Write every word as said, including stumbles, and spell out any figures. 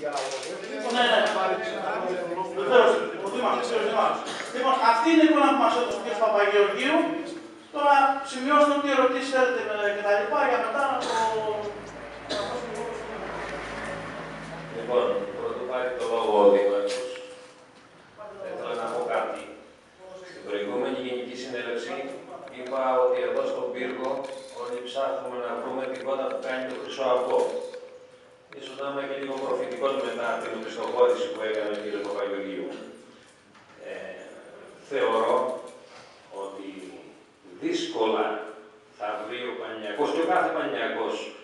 Ναι, ναι. Βεβαίως, ο Δήμαρχος, ο Δήμαρχος. Λοιπόν, αυτή είναι η εικόνα που μας έδωσε ο κ. Παπαγεωργίου. Τώρα σημειώστε ό,τι ερωτήσεις θέλετε και τα λοιπά για μετά να το... Λοιπόν, πρωτού πάρει το λόγο ο Δήμαρχος, θα ήθελα να πω κάτι. Στην προηγούμενη Γενική Συνέλευση είπα ότι εδώ στον πύργο όλοι ψάχνουμε να βρούμε την κότα που κάνει το χρυσό αυγό. Ίσως να είμαι και λίγο προφητικός μετά την οπισθοχώρηση που έκανε ο κ. Παπαγεωργίου. Ε, θεωρώ ότι δύσκολα θα βρει ο Παναθηναϊκός και ο κάθε Παναθηναϊκός